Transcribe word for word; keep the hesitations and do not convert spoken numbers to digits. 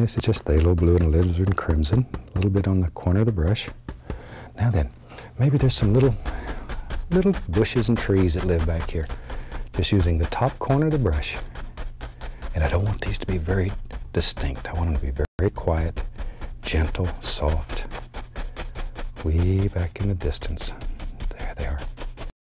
This is just phthalo blue and alizarin crimson. A little bit on the corner of the brush. Now then, maybe there's some little, little bushes and trees that live back here. Just using the top corner of the brush. And I don't want these to be very distinct. I want them to be very, very quiet, gentle, soft, way back in the distance. There they are.